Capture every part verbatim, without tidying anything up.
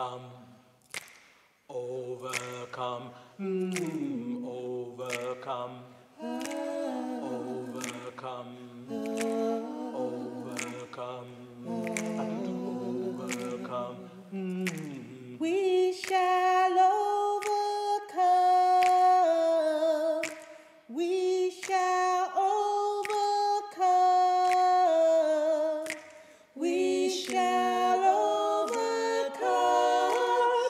overcome, overcome, mm, overcome, overcome, overcome, overcome. Mm. We shall overcome. We shall overcome. We shall overcome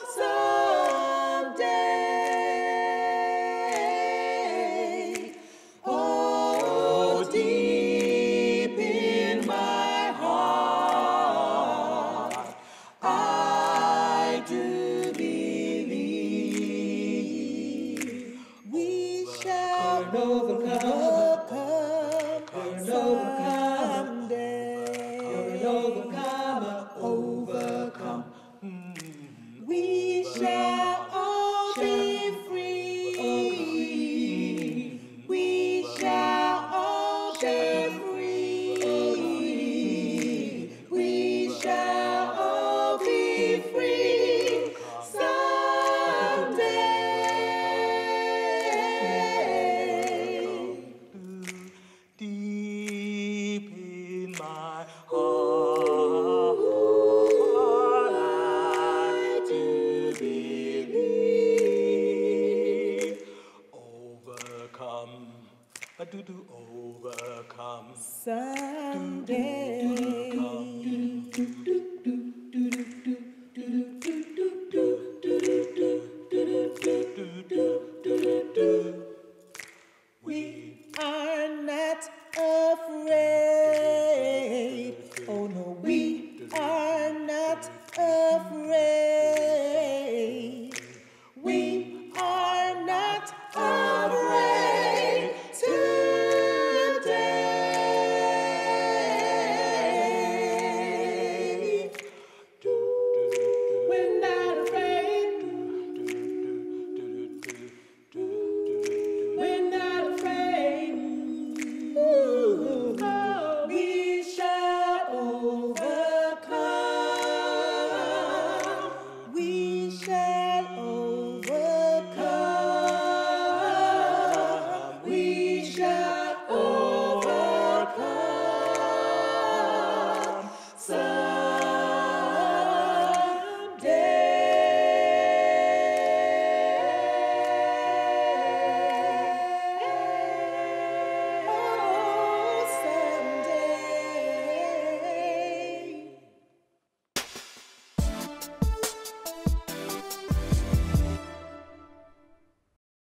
someday. Oh, deep in my heart, I do believe we shall overcome someday. You're an overcomer, overcome. We shall all be free. We shall all be free. We shall all be free someday. Deep in my heart, I do believe. Overcome, I do do overcome. Someday.